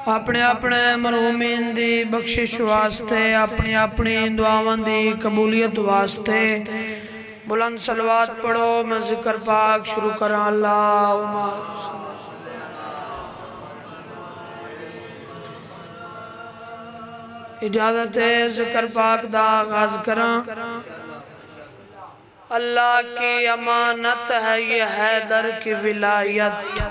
اپنے اپنے مرحومین دی بخشش واسطے اپنی اپنی دعاواں دی قبولیت واسطے بلند صلوات پڑھو میں ذکر پاک شروع کراں اللہم اجازت ہے ذکر پاک دا آغاز کراں اللہ کی امانت ہے یہ حیدر کی ولایت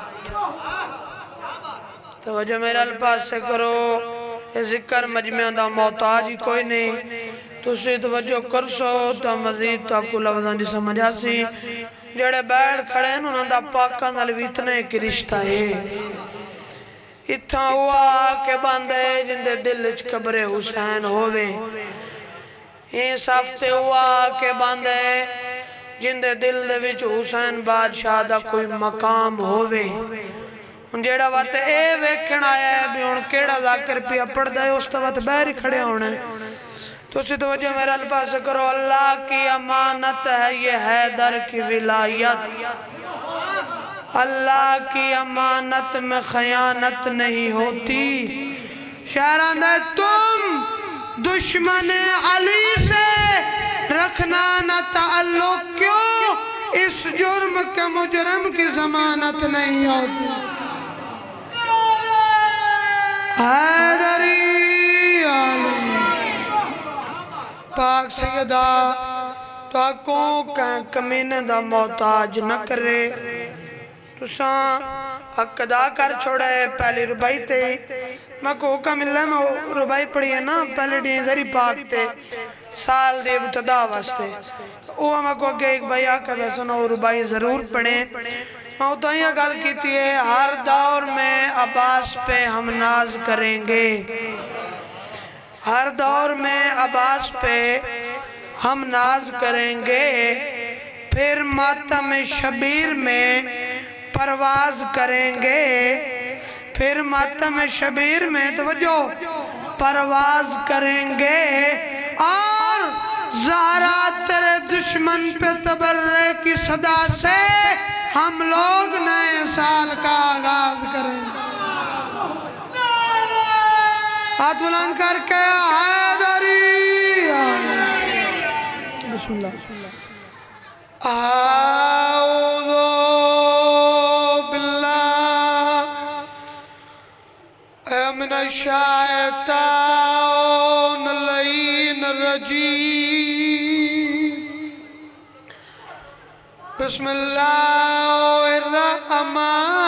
توجہ میرے الفاظ سے کرو یہ ذکر مجمع دا محتاج ہی کوئی نہیں تسی توجہ کرسو تا مزید تا کو لفظاں دی سمجھا سی جڑے بیٹھ کھڑے ہیں انہوں دا پاکاں نال ویتنے کی رشتہ ہے اتھاں ہوا کہ باندے جن دے دل اچ قبر حسین ہووے اس ہفتے ہوا کہ باندے جن دے دل دے وچ حسین بادشاہ دا کوئی مقام ہووے ان جیڑا وقت اے ویکھن آیا ہے بھی ان کیڑا ذاکر پیا پڑھ دے اس تو وقت بیری کھڑے ہونے تو اسی توجہ میرا الفاظ کرو اللہ کی امانت ہے یہ حیدر کی ولایت اللہ کی امانت میں خیانت نہیں ہوتی شہران دے تم دشمن علی سے رکھنا نہ تعلق کیوں اس جرم کے مجرم کی ضمانت نہیں ہوتی حیدری عالم پاک سیدہ تو آکوں کہیں کمینے دا محتاج نہ کرے تو ساں حق ادا کر چھوڑے پہلی ربائی تے میں کو حکم اللہ میں ربائی پڑھی ہے نا پہلے ڈین ذری پاک تے سال دے ابتدا واسطے وہ ہمیں کو اگے ایک بھائی آکا ویسا نہ ربائی ضرور پڑھیں میں تو یہ گل کیتی ہے ہر دور میں عباس پہ ہم ناز کریں گے ہر دور میں عباس پہ ہم ناز کریں گے پھر ماتم شبیر میں پرواز کریں گے پھر ماتم شبیر میں توجہ پرواز کریں گے اور زہرا تیرے دشمن پہ تبرے کی صدا سے ہم لوگ نئے سال کا آغاز کریں گے ہاتھ بلند کر کے حیدری بسم اللہ اعوذ باللہ من الشیطان اللعین الرجیم بسم اللہ الرحمن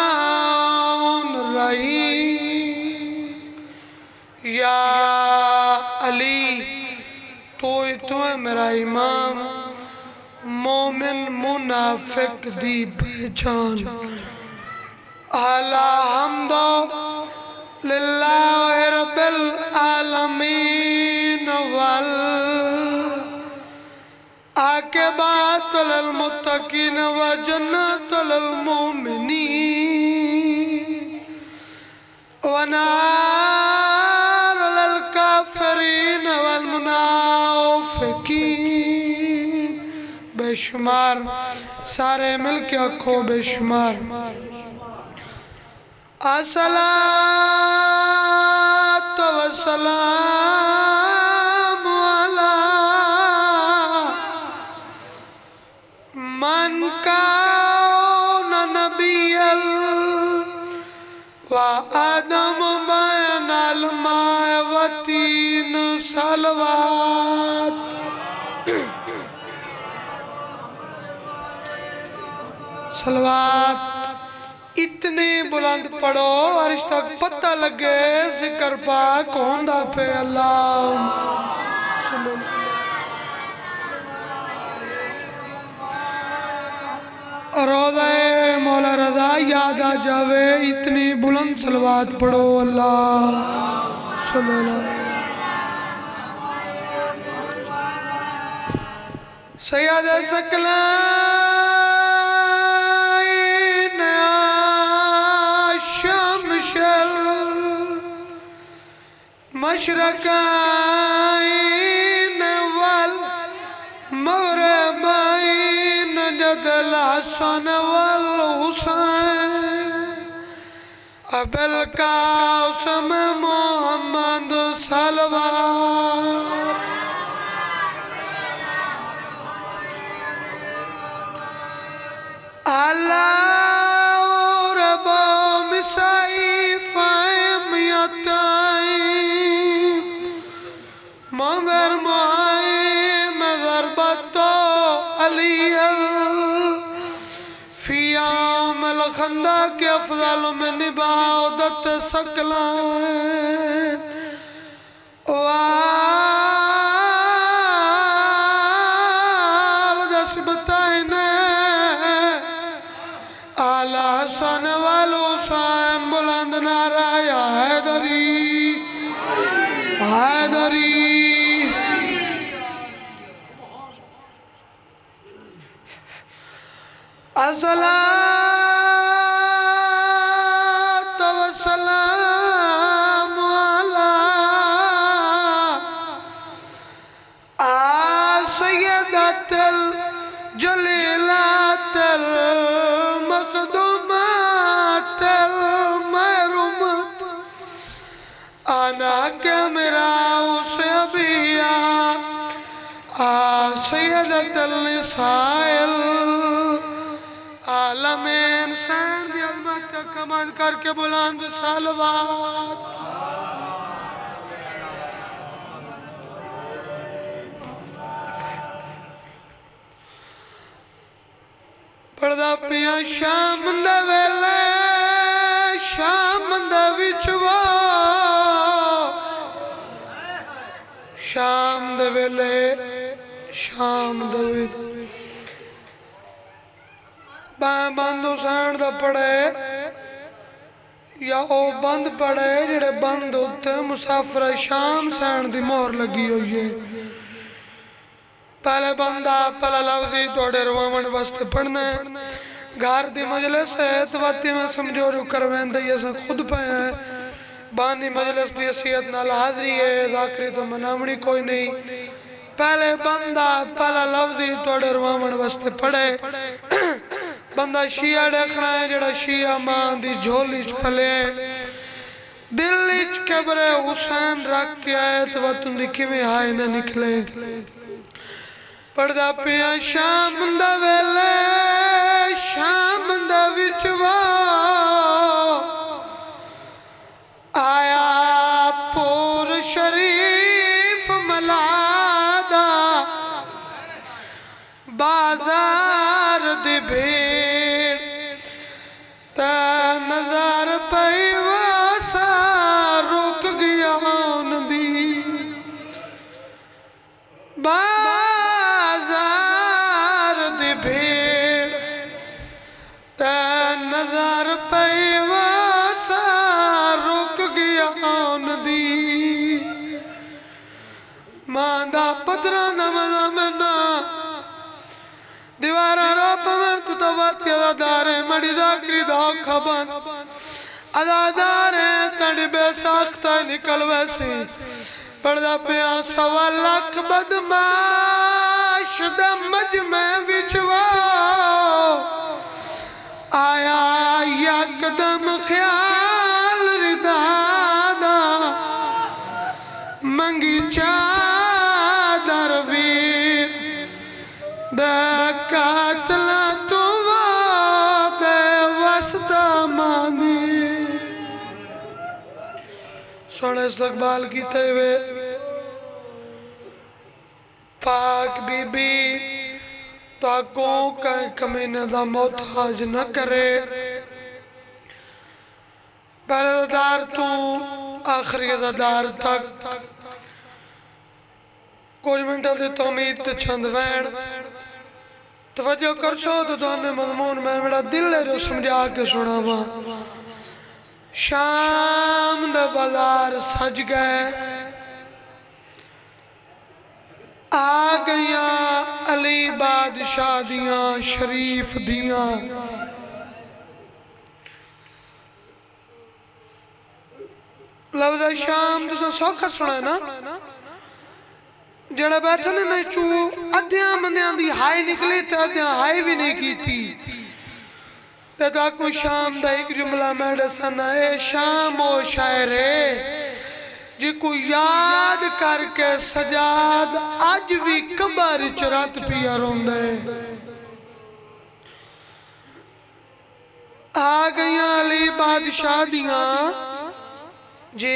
الرحیم یا علی تو ہے میرا امام مومن منافق دی پہچان اعلیٰ حمدو للہ رب العالمین والعاقبات للمتقین وجنات للمؤمنین ونار للکافرین والمنافقین بے شمار سارے مل کے اکھو بے شمار الصلاة والسلام علی من کان نبیاً وآدم بین الماء والتین صلوات صلوات اتنے بلند پڑھو اور اس تک پتہ لگے ذکر پاک ہوندہ پہ اللہ روضہ مولا رضا یاد آ جاوے اتنی بلند صلوات پڑھو اللہ صلی اللہ سید سکلائن آشمشل مشرقائن والمغربائن جد الحسن والحسین اب القاسم خندہ کے افضل میں نباؤ دت سکلائیں والدس بتائنے آلہ حسن والحسین بلند نعرہ یا حیدری حیدری الصلاة والسلام على سيدة الجليلات المقدومات المحرومات أنا كاميرا وسيبيا سيدة النساء عالمین سین دی عظمت کا کمان کر کے بلند سالوات پردہ پیا شام دے ویلے شام دے وچوا شام دے ویلے شام دے وچوا بند حسین دا پڑے یا او بند پڑے جڑے بند ہوتے مسافر شام سین دی مہر لگی ہوئی ہے پہلے بندہ پہلا لفظی توڑے روامن وسط پڑھنے گھر دی مجلس ہے اتواتی میں سمجھو رو کروین دی ایسا خود پہ ہے بانی مجلس دی حیثیت نال حاضری ہے ذاکری تو منامنی کوئی نہیں پہلے بندہ پہلا لفظی توڑے روامن وسط پڑھے بندہ شیعہ دیکھنا ہے جڑا شیعہ ماں دی جھولی چپلے دل اچ کبرے حسین رکھ کے آئے تو وطن دی کیویں ہائے نہ نکلے پردہ پیا شام دا ویلے شام دا وچوا آیا پور شریف ملادا بازار دی بھیڑ تا نظر پئی واسا رک گیا ان دی بازار دی بھیڑ تا نظر پئی واسا رک گیا ان دی ماندہ پتران مزہ منا دیوارا روپ میں تو توات کی اداداریں مڑی ذاکری داؤ کھبان اداداریں تڑی بے ساختہ نکل ویسی پردہ پیا سوا لاکھ بدماش دا مجمع وچوا آیا یک دم خیال ردادا منگی چادر ویر دا قاتل تو دے وسطہ مانی سوڑے استقبال کیتے ہوئے پاک بی بی تو آگوں کا کمینے دا محتاج نہ کرے پہلے دار تو آخری دار تک کچھ منٹل دی تومید تے چند وین توجہ کر سو تو دونے مضمون میں میرا دل ہے جو سمجھا کے سنا ہوا شام دے بازار سج گئے آ گئیاں علی بادشاہ دیاں شریف دیاں لفظ شام جسے سوکھا سنا ہے نا جڑا بیٹھنے میں چو ادھیاں مندیاں دی ہائی نکلی تے ادھیاں ہائی بھی نہیں کی تھی تے دا کوئی شام دا ایک جملہ میڈے سنا اے شام و شاعرے جی کو یاد کر کے سجاد آج بھی کبار چرات پیا روندے آ گئیاں علی بادشاہ دیاں جی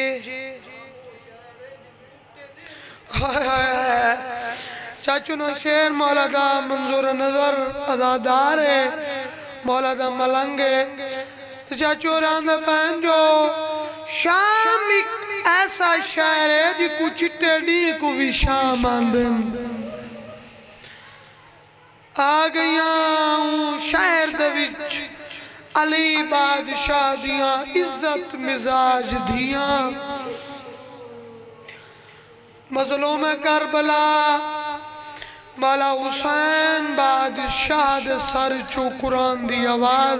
چاچو نا شیر مولا دا منظور نظر ادادار ہے مولا دا ملنگ ہے تو چاچو راندہ پہن جو شام ایک ایسا شہر ہے جی کو چٹے ڈی کو بھی شام آندن آگیاں شہر دوچ علی بادشاہ دیاں عزت مزاج دیاں مظلوم کربلا مولا حسین بادشاہ دے سر چو قرآن دی آواز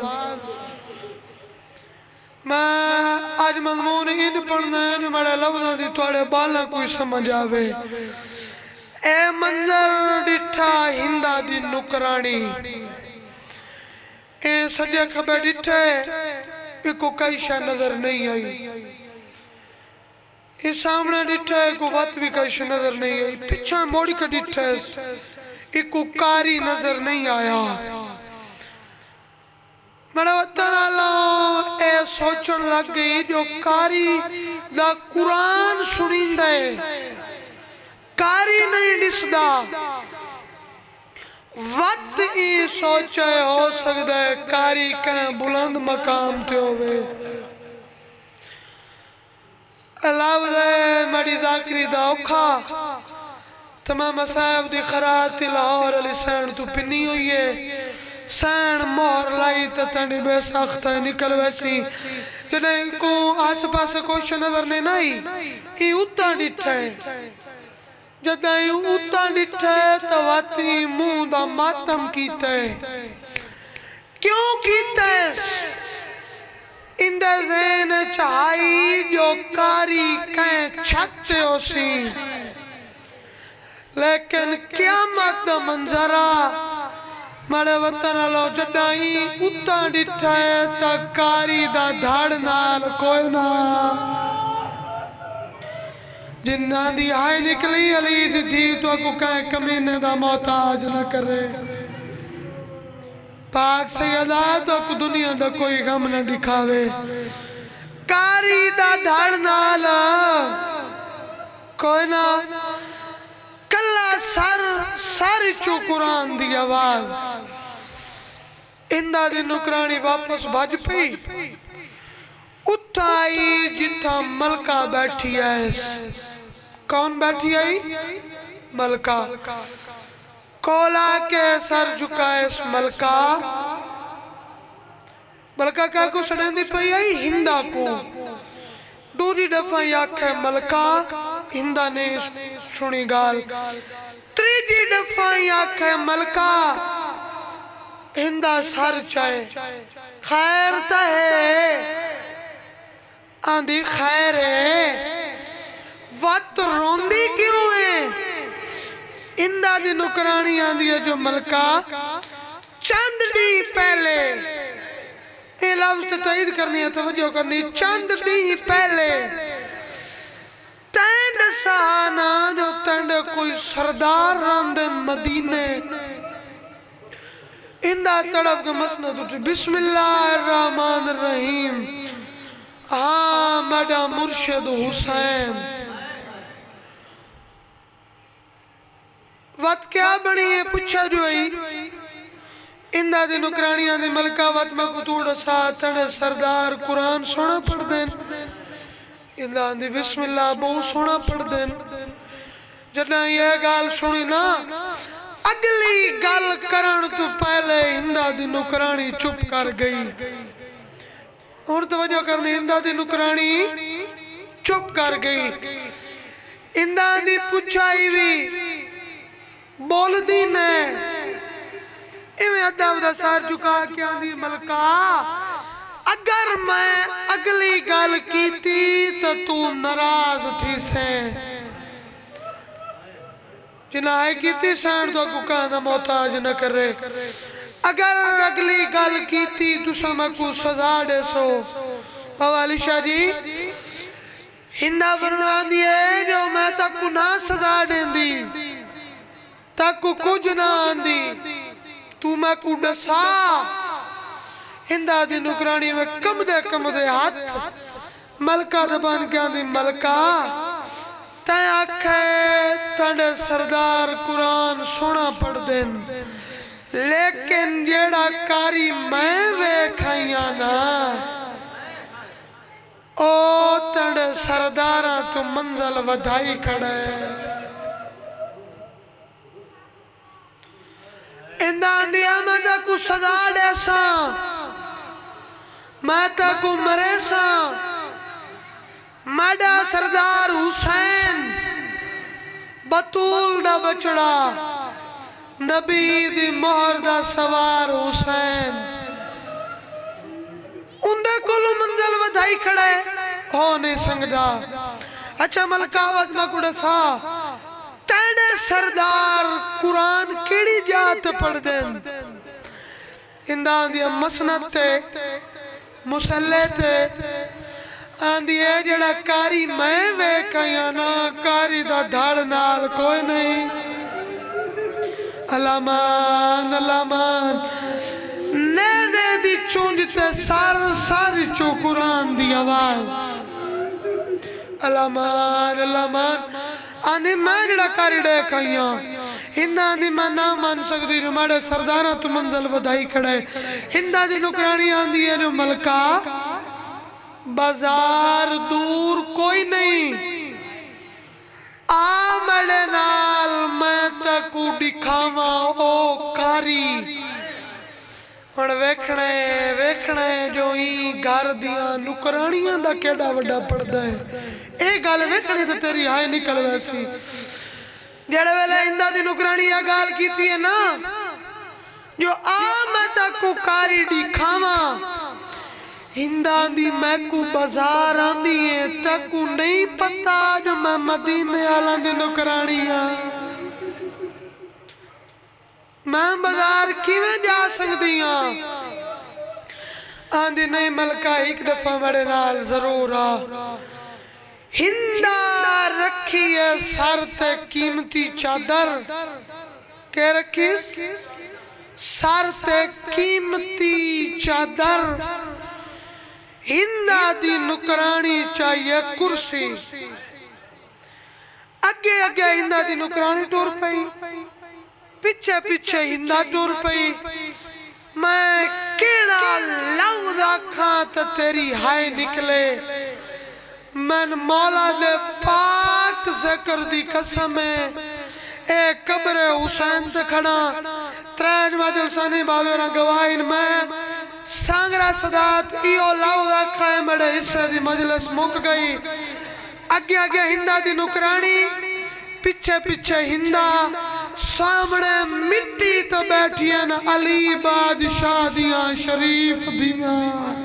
میں آج مضمون ان پڑھنا ہے جو میرے لفظاں دی توڑے بالا کوئی سمجھ آوے اے منظر ڈٹھا ہندہ دی نکرانی اے سجے کھبے ڈٹھے ایکو کئی شاہ نظر نہیں آئی اس سامنے ڈٹھے ایکو وقت بھی کئی شاہ نظر نہیں آئی پچھا موڑی کا ڈٹھے ایکو کاری نظر نہیں آیا میرا وطن اللہ اے سوچن لگ گئی جو کاری دا قرآن سنین دے کاری نہیں ڈسدا وقت ای سوچے ہو سکتا ہے کاری کہیں بلند مقام تے ہوئے اللہ دے مڑی ذاکری دا اوکھا تمام صاحب دی خراتی لاہور علی سین تو پنی ہوئی ہے سین مہر لائی تتنی بے ساختہ نکل ویسی جنہیں کو آس پاس کوئی نظر نہیں آئی ای اتا ڈٹھے جدائیں اتا ڈٹھے تو واتی منہ دا ماتم کیتے کیوں کیتے اندے ذہن چاہائی جو کاری کہیں چھتے ہو سی لیکن قیامت دا منظرہ مارے وطن اللہ جدائیں اتا ڈٹھے تا کاری دا دھڑ نال کوئی نہ جنہ دی آئی نکلی علی دی تھی تو اکو کہیں کمینے دا محتاج نہ کرے پاک سیدہ تو اکو دنیا دا کوئی غم نہ دکھاوے کاری دا دھڑ نال کوئی نہ کلا سر چو قرآن دی آواز اندہ دی نکرانی واپس بھج پی اٹھائی جتھا ملکہ بیٹھی ہے کون بیٹھی آئی ملکہ کولا کے سر جھکائے اس ملکہ ملکہ کہا کو سڑین دی پئی آئی ہندہ کو دوری دفعہ یاکھے ملکہ ہندہ نے سنی گال تریجی دفعہ یاکھے ملکہ ہندہ سر چاہے خیر تا ہے آندھی خیر ہے وقت روندی کیوں ہے ہندہ دی نکرانی آندھی ہے جو ملکہ چند دی پہلے اے لفظ تائید کرنی ہے توجہ کرنی چند دی پہلے تینڈ سہانا جو تینڈ کوئی سردار راندن مدینے اندہ تڑپ کے مسند اٹھے بسم اللہ الرحمن الرحیم ہاں مڈا مرشد حسین وقت کیا بڑی ہے پچھا جو ہے اندہ دی نکرانیاں دی ملکہ وقت میں کتوڑ ساتھن سردار قرآن سونا پڑھ دین اندہ دی بسم اللہ بہو سونا پڑھ دین جنہاں یہ گال سنی نا اگلی گال کرن تو پہلے اندہ دی نکرانی چپ کر گئی اور توجہ کرنی اندہ دی نکرانی چپ کر گئی اندہ دی پچھائی بھی بول دی نے ایویں ادب دا سار چکا کیا دی ملکہ اگر میں اگلی گل کیتی تو ناراض تھی سے جنہیں کیتی سین تو اگو کہنا محتاج نہ کر رہے اگر اگلی گل کیتی تو سمیں کو سزا دے سو بوالی شاہ جی ہندہ فرما دیئے جو میں تک کو نہ سزا دیں دی تک کو کچھ نہ آندی تو میں کو ڈسا ہندہ دی نکرانی میں کم دے ہاتھ ملکہ دبان کیا دی ملکہ تائیں آکھے تنڈے سردار قرآن سونا پڑھ دین لیکن جیڑا کاری میں وے کھائیاں نا سرداراں تو منزل ودھائی کھڑے اندان دیا میں تا کو صدا دے سا میں تا کو مرے سا میڈا سردار حسین بطول دا بچڑا نبی دی مہر دا سوار حسین اندے کلو منزل ودھائی کھڑے ہو نہیں سنگدا اچھا ملکاوت میں کڑے سا تینے سردار قرآن کیڑی جات پڑھ دین اندان دیا مسند تے مسلح تے آندھی ہے جڑا کاری میں وے کیا نا کاری دا دھاڑ نال کوئی نہیں علامان علامان نیدے دی چونجتے ساری چو قرآن دی آواز علامان علامان آندھی میں جڑا کاری ڈے کیا ہندہ دی میں نام مان سکتی جو مارے سردارہ تو منزل ودھائی کھڑے ہندہ دی نکرانی آندھی ہے جو ملکہ بازار دور کوئی نہیں آمڑے نال میں تکو دکھاوا او کاری اور ویکھنے جو ہی گھر دیا نکرانیاں دا کیڑا وڈا پڑھدا ہے اے گال ویکھنے تو تیری ہائے نکل ویسی جڑے ویلے اندہ دی نکرانیاں گال کی تھی ہے نا جو میں تکو کاری دکھاوا ہندان دی میں کو بازار آندھی ہے تکو نہیں پتا جو میں مدینے آلان دی نکرانیاں میں بازار کیویں جا سکدیاں آندھی نہیں ملکہ ایک دفعہ میرے نال ضرور آ ہندہ رکھی ہے سر تے قیمتی چادر کہہ رکھیس سر تے قیمتی چادر ہندہ دی نکرانی چاہیے کرسی اگے ہندہ دی نکرانی ٹور پئی پیچھے ہندہ ٹور پئی میں کیڑا لودا کھاتا تیری ہائے نکلے میں مولا دے پاک ذکر دی قسم ہے اے قبر حسین سے کھڑا ترین مجھے حسینی بابے رہا گواہین میں سانگرہ صدات ایو لاؤ کھائے مڑے حصہ دی مجلس مک گئی اگے ہندہ دی نکرانی پیچھے ہندہ سامنے مٹی تو بیٹھیں علی بادشاہ دیاں شریف دیاں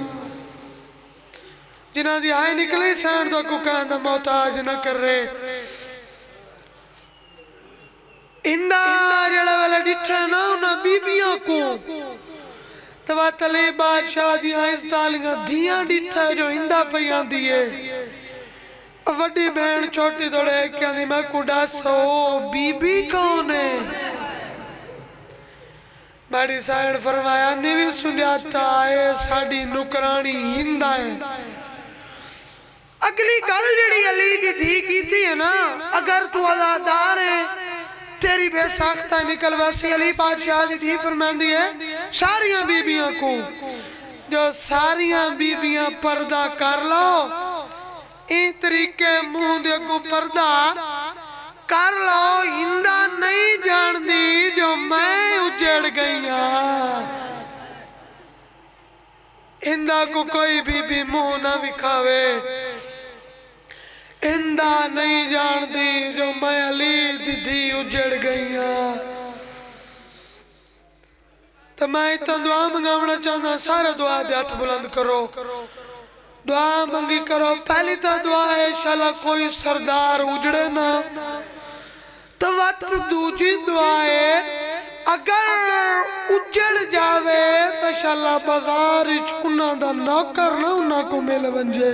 جنہ دی آئے نکلی سینڈ دو کو کہندہ محتاج نہ کر رہے ہندہ جڑا والا ڈٹھے نا انہا بیبیاں کو توا تلی بادشاہ دیاں اس دالیاں دیاں ڈٹھے جو ہندہ پیاں دیئے وڈی بہن چھوٹی دوڑے کیا دی میں کڑا سو بی بی کون ہے میری سائن فرمایا نیوی سنیاتا آئے ساڑی نکرانی ہندہ ہے اگلی گل جڑی علی دی دھی کی تھی ہے نا اگر تو عزادار ہے تیری بے ساختہ نکل ویسی علی بادشاہ دی دھی فرمائن دی ہے ساریاں بیبیاں کو جو ساریاں بیبیاں پردہ کر لو این طریقے منہ دے کو پردہ کر لو ہندہ نہیں جان دی جو میں اجڑ گئی ہندہ کو کوئی بھی منہ نہ بکھاوے ہندہ نہیں جان دی جو میں علی دی اجڑ گئی تو میں اتنا دعا منگاونا چاہتا سارا دعا دے ہاتھ بلند کرو دعا منگی کرو پہلی تا دعا ہے انشاءاللہ کوئی سردار اجڑے نا تو وقت دوجی دعا ہے اگر اجڑ جاوے تو انشاءاللہ بازار چکنا دا نوکر نہ انہا کو مل بنجے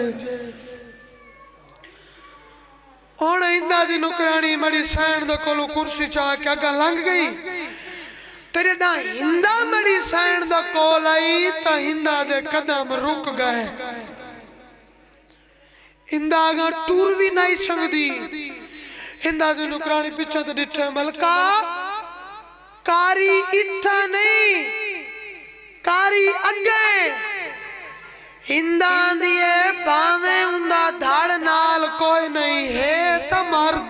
اور ہندہ دی نکرانی مڑی سائن دا کولو کرسی چاہ کے اگا لنگ گئی تیرے نا ہندہ مڑی سائن دا کول آئی تا ہندہ دے قدم رک گئے ہندہ آگا ٹور بھی نہیں سنگ دی ہندہ دی نکرانی پیچھے تو ڈٹھے ملکہ کاری اتھا نہیں کاری اگے ہندہ دیئے باویں اندہ دھاڑ نال کوئی نہیں ہے تا مرد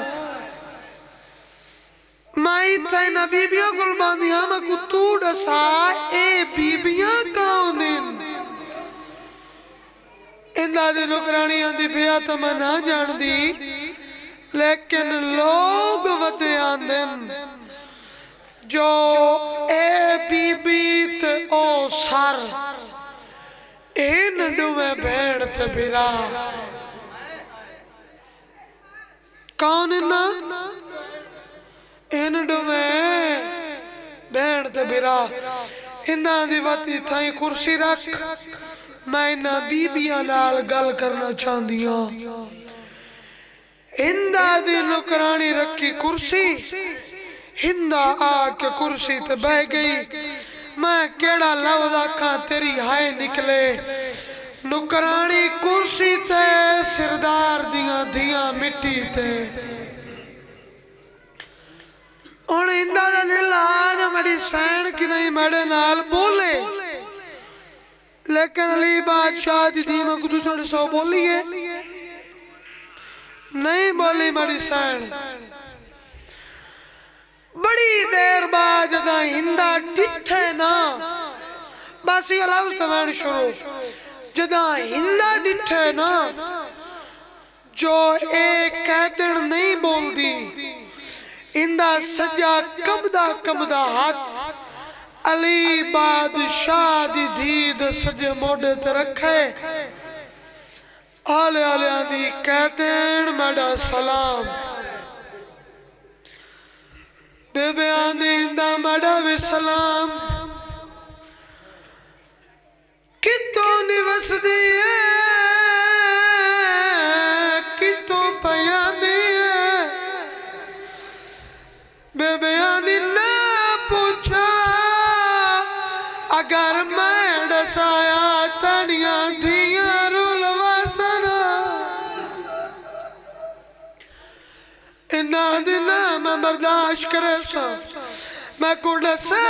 مائی تھے نا بیبیاں گل باندیاں میں کو تو ڈسا اے بیبیاں کونن اندہ دی نکرانیاں دی بیا تا میں نہ جان دی لیکن لوگ ودے آندن جو اے بی بی تے او سر این ڈوے بھیڑ تے برا کون نا این ڈوے بھیڑ تے برا انہاں دی واتی تھائیں کرسی رکھ میں نہ بی بی لال گل کرنا چاندیاں ہندہ دی نکرانی رکھی کرسی ہندہ آکے کرسی تے بہ گئی میں کیڑا لفظہ کھاں تیری ہائے نکلے نکرانی کرسی تے سردار دیاں دیاں مٹی تے اور ہندہ دا دل آج ہماری سین کی نہیں میڈے نال بولے لیکن علی بادشاہ دی دیمہ کو دوسرے سو بولی ہے نہیں بولی میری سین بڑی دیر بعد جدا ہندہ ڈٹھے نا بس یہ لفظ تمہیں شروع جدا ہندہ ڈٹھے نا جو ایک قیدن نہیں بول دی ہندہ سجا کمدہ ہاتھ علی بادشاہ دی دید سجے موڑے تے رکھے آلے آلے آندھی کہتین میڈا سلام بے بے آندھی اندہ میڈا بھی سلام کتوں نوس دیئے کتوں پیا دیئے بے بے آندھی نہ پوچھا اگر میں ڈسایا تنیاں دھیاں رول واسنا انہاں دینا میں برداشت کرے سا میں کو ڈسا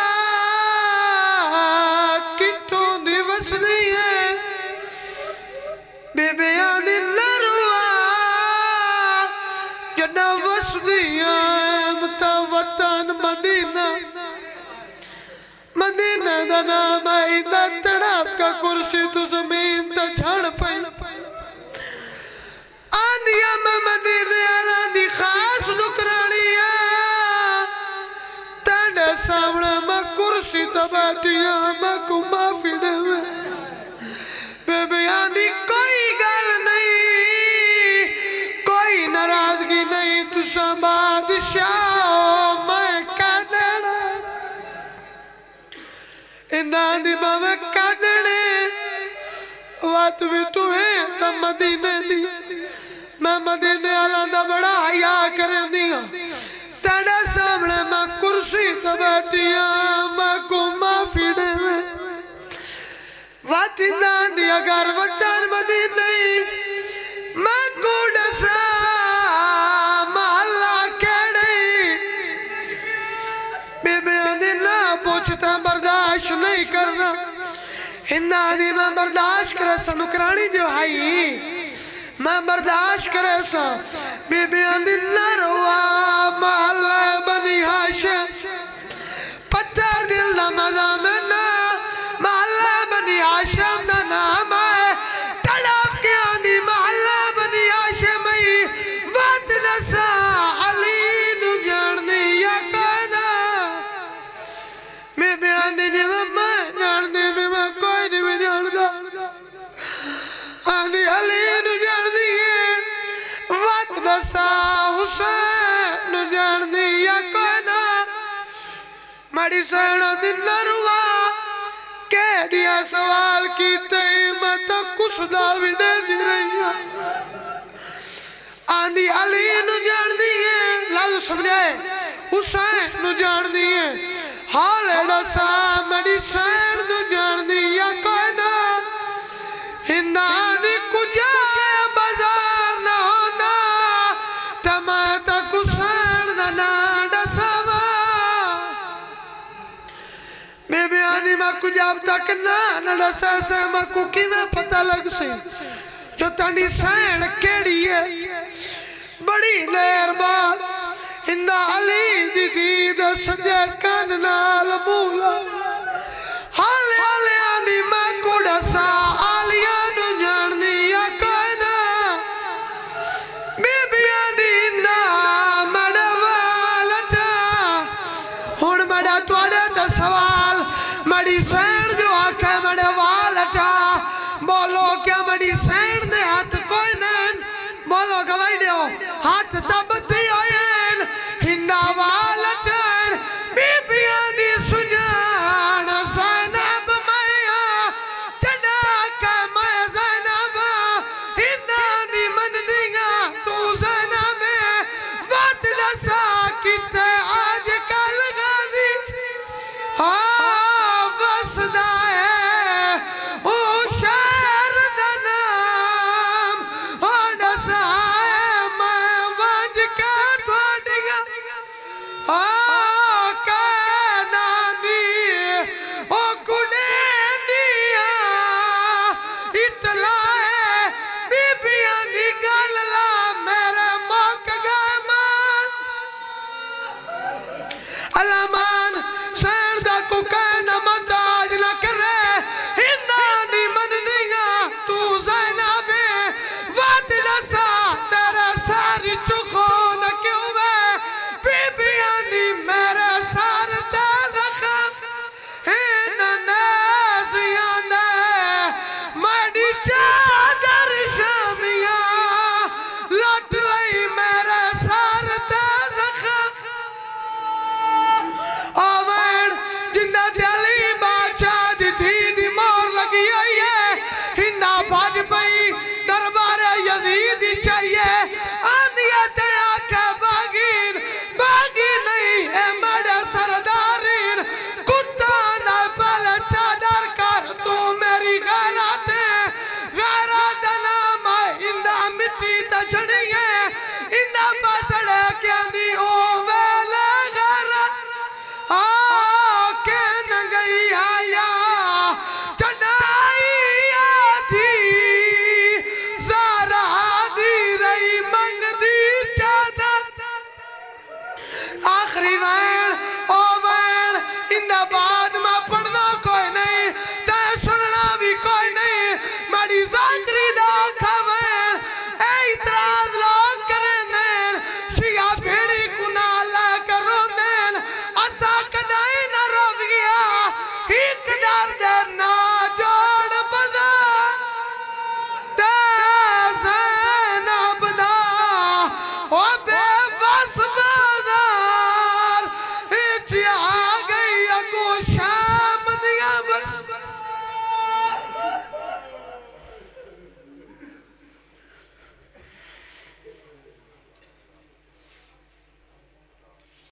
کتوں دیوس نہیں ہے بے بیان لروا جنہ وس دیا امتا وطن مدینہ مدینہ دا نام آئیدہ تڑاپ کا کرسی تو زمین تا جھڑ پئی آندیا میں مدینہ آلان دی خاص نکرانیا تانڈے سامنے میں کرسی تا بیٹھیا میں کو معافی دے میں بے بے آندی کوئی گل نہیں کوئی ناراضگی نہیں تُسا بادشاہ میں کہہ دینا اندان دی باوے کادنے وات بھی تو ہے تا مدینے دی میں مدینے آلان دا بڑا حیاء کریں دیا تیڑے سامنے میں کرسی تا بیٹھیا میں کو معافی دے میں وات اندان دی اگر وطن مدینے میں کو ڈسا محلہ کہڑے بے بے آندی نہ پوچھتا برداشت نہیں کرنا ہندہ آدھی میں برداشت کرے سا نکرانی جو آئی میں برداشت کرے سا بی بی آندھی نہ روا محلہ بنی ہاشم پتھر دل دا مضامنہ محلہ بنی ہاشم دا نام ہے تڑاپ کے آندھی محلہ بنی ہاشم ای وات نسا علی نو جان دی یا کہنا میں بیان دی میں جان دی میں کوئی نہیں میں جان دا آندھی علی نو جان دی وات نسا حسین نو جان دی یا کہنا ماڑی سینہ دن نہ روا کہہ دیا سوال کی تی میں تا کچھ داوی دے دی رہی آندھی علی نو جان دی لفظ سمجھائے حسین نو جان دی حال ایڈا سا میری سین نو جان دی یا کہنا ہندہ آدھی کجا بازار نہ ہونا تمہتا کسین دا ناڈا سوا میں بھی آدھی میں کجا اب تک ناڈا سا میں کو کی میں پتہ لگ سی جو تانڈی سین کیڑی ہے بڑی دیر بعد ہندہ علی دی دید سجے کن نال مولا حالے حالے آنی میں کوڑا سا آلیاں نو جان دیا کوئی نا بی بی آنی ہندہ مڑا والتا ہون مڑا توڑا تا سوال مڑی سین جو آکھے مڑا والتا بولو کیا مڑی سین دے ہاتھ کوئی نین بولو گوائی دیو ہاتھ تبتی ہوئین ہندہ والتن بی بی آنی سجان زینب میا چڑا کے میں زینب ہندہ آنی من دیا تو زینب وات نسا کیتے آج کل غازی وسدہ ہے او شہر دا نام نسا ہے میں وانج کے ٹھوڑیا کہنا دی او کنے دیا اطلاع